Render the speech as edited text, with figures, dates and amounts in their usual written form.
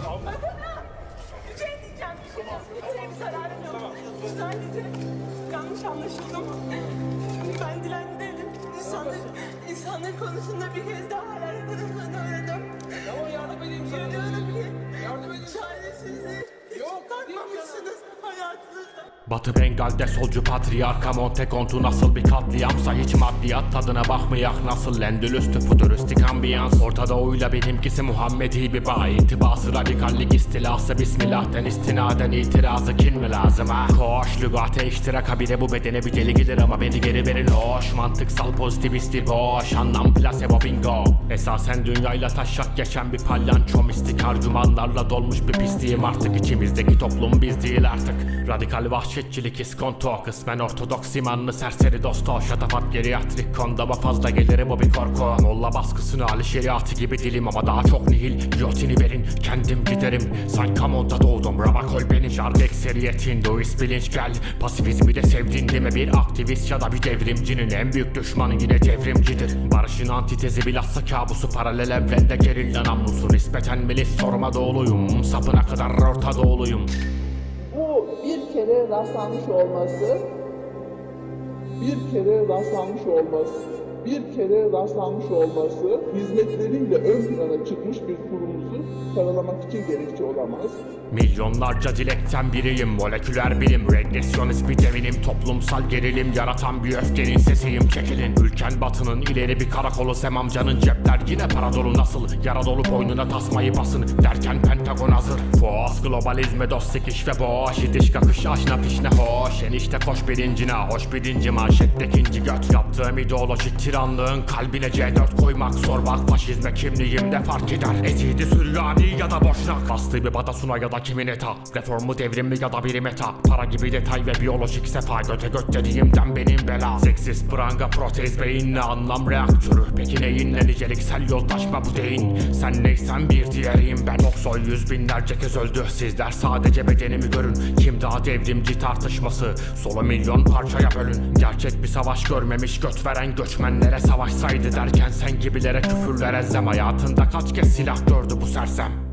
Bir şey diyeceğim. Kimseye bir zararım yok. Sadece yanlış anlaşıldım. Ben dilenci değilim. İnsanlar konusunda bir kez daha hayal kırıklığına uğradım. Tamam, yardım edeyim sana. Görüyorum ki Yardım edeyim. çaresizliği hiç takmamışsınız hayatınızda. Batı Bengal'de solcu patriarka Montekontu nasıl bir katliamsa hiç maddiyat tadına bakmayak nasıl Endülüs'tü futuristik ambiyans Orta Doğu'yla benimkisi Muhammedi bir bağ İntibası radikallik istilası Bismillah'ten istinaden itirazı kin mi lazım ha? Koş lügate iştiraka bile bu bedene bir deli gelir ama beni geri verin hoş Mantıksal pozitivisttir boş anlam plasebo bingo Esasen dünyayla taşak geçen bir palyanço mistik argümanlarla dolmuş bir pisliğim artık içimizdeki toplum biz değil artık Radikal vahşetçilik iskonto kısmen ortodoks imanlı serseri dosto Şatafat geriatrik kondama fazla gelirim o bir korku Molla baskısını Ali şeriatı gibi dilim ama daha çok nihil Giyotini verin kendim giderim Sankamon'da doğdum Ramakol benim Şarkı ekseriyetin Doğist bilinç gel Pasifizmi de sevdin değil mi bir aktivist ya da bir devrimcinin En büyük düşmanı yine devrimcidir Barışın antitezi bilhassa kabusu paralel evrende gerilla namlusu Nispeten milis soruma doğuluyum Sapına kadar Orta Doğuluyum Bu bir kere rastlanmış olması, hizmetleriyle ön plana çıkmış bir kurumuzu karalamak için gerekçe olamaz. Milyonlarca dilekten biriyim moleküler bilim Regresyonist bir devinim toplumsal gerilim Yaratan bir öfkenin sesiyim çekilin Ülken batının ileri bir karakolu Sem amcanın cepler yine para dolu nasıl Yara dolu boynuna tasmayı basın derken Pentagon hazır Foğaz globalizme dost sikiş ve boş İdiş kakış aşna fişne hoş Enişte koş bilincine hoş birinci manşette ikinci göt Yaptığım ideolojik tiranlığın kalbine C4 koymak Zor bak faşizme kimliğimde fark eder Ezidi Süryani ya da boşnak Bastığı bir badasuna ya da kimin eta Reformu devrimi ya da bir meta Para gibi detay ve biyolojik sefa Göte göt dediğimden benim bela Seksist pranga protez beyinle anlam reaktörü Peki neyinle niceliksel yoldaşma bu deyin Sen neysen bir diğeriyim ben Oksoy yüz binlerce kez öldü Sizler sadece bedenimi görün Kim daha devrimci tartışması Solu milyon parçaya bölün Gerçek bir savaş görmemiş göt veren göçmenlere savaşsaydı derken Sen gibilere küfürler ezzem Hayatında kaç kez silah gördü bu sersem